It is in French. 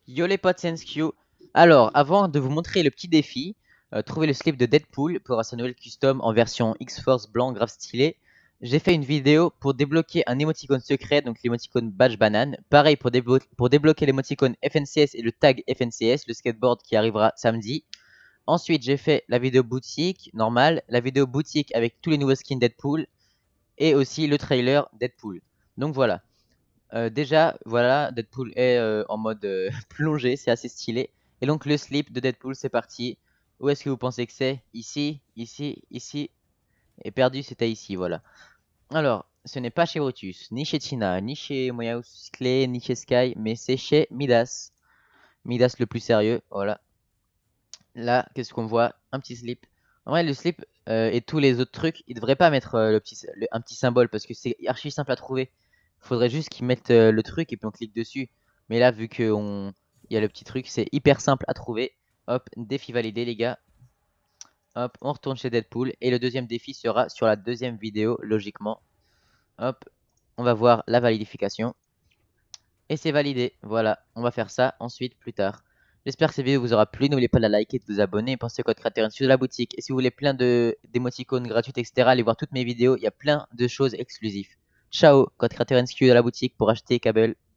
Yo les potes, c'est Q. Alors, avant de vous montrer le petit défi, trouver le slip de Deadpool pour sa nouvelle custom en version X-Force blanc grave stylé, j'ai fait une vidéo pour débloquer un émoticône secret, donc l'émoticône Badge Banane. Pareil pour débloquer l'émoticône FNCS et le tag FNCS, le skateboard qui arrivera samedi. Ensuite, j'ai fait la vidéo boutique normale, la vidéo boutique avec tous les nouveaux skins Deadpool et aussi le trailer Deadpool. Donc voilà. Déjà, voilà, Deadpool est en mode plongée, c'est assez stylé. Et donc le slip de Deadpool, c'est parti. Où est-ce que vous pensez que c'est? Ici, ici, ici. Et perdu, c'était ici, voilà. Alors, ce n'est pas chez Brutus, ni chez Tina, ni chez Moyahouse Clay, ni chez Sky, mais c'est chez Midas. Midas le plus sérieux, voilà. Là, qu'est-ce qu'on voit? Un petit slip. En vrai, le slip et tous les autres trucs, ils devraient pas mettre un petit symbole parce que c'est archi simple à trouver. Faudrait juste qu'ils mettent le truc et puis on clique dessus. Mais là, vu qu'il y a le petit truc, c'est hyper simple à trouver. Hop, défi validé, les gars. Hop, on retourne chez Deadpool. Et le deuxième défi sera sur la deuxième vidéo, logiquement. Hop, on va voir la validification. Et c'est validé. Voilà, on va faire ça ensuite plus tard. J'espère que cette vidéo vous aura plu. N'oubliez pas de la liker et de vous abonner. Et pensez au code créateur sur la boutique. Et si vous voulez plein d'émoticônes gratuites, etc., allez voir toutes mes vidéos. Il y a plein de choses exclusives. Ciao, code créateur NSQ dans la boutique pour acheter câble.